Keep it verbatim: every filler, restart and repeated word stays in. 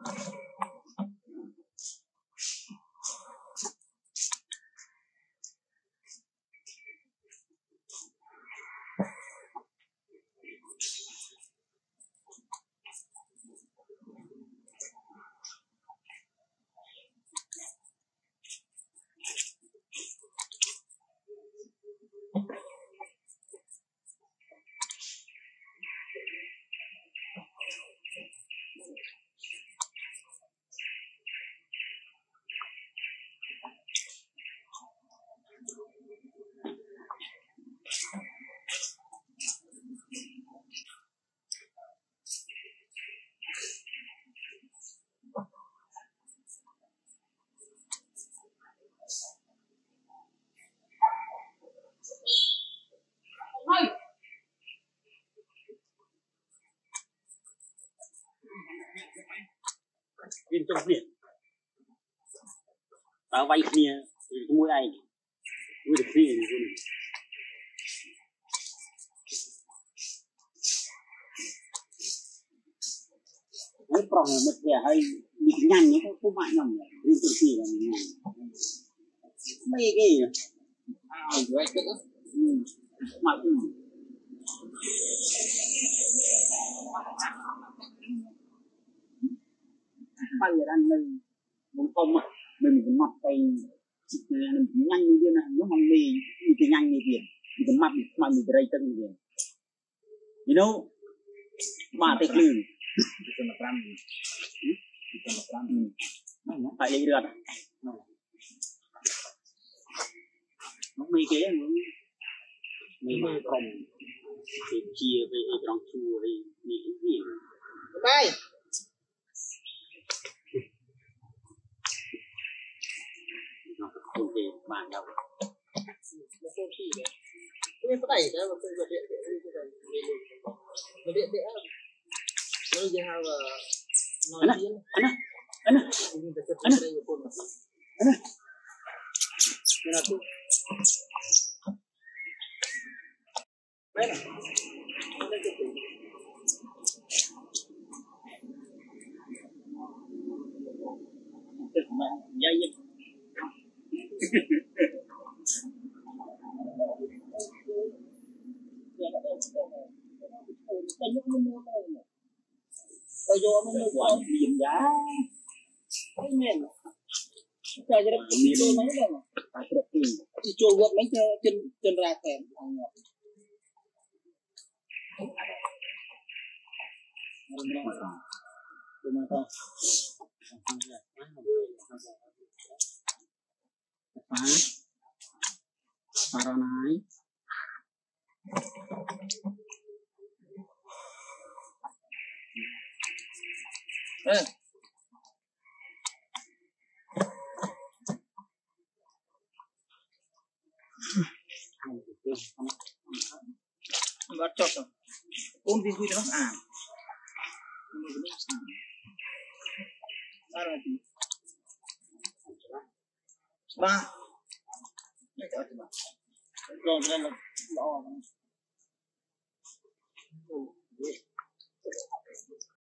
Viên trong biển tao vay kia mua ai mua được gì luôn ấy còn một cái hay bị nhanh nó không mạnh nhầm viên trong biển là nhanh mấy cái à vậy chứ mà bây giờ đang mình muốn không mà mình mình mặt tay mình nhanh như thế này nó mong mì như cái nhanh như thế thì cái mặt mà mình đây tân như thế you know mà tay lư itu macam itu macam phải đi được nó mì cái mì mà còn thì chia về trong chùa đi nghĩ gì đây không thể bàn đâu nó không chỉ đấy cái có đẩy đó mà không có điện điện như thế này điện điện điện nó như how nói tiếng anh á anh á anh á anh á cái nào cũng đấy là dây dây tôi vô mình mua tiền giá cái miền trời cho nó đi tôi mấy rồi phải được tiền thì chùa vượt mấy chân chân ra kèm ăn ngọt Ariana eh bắt chọt rồi ôn viên quy nó à ba rồi ba rồi nên là lo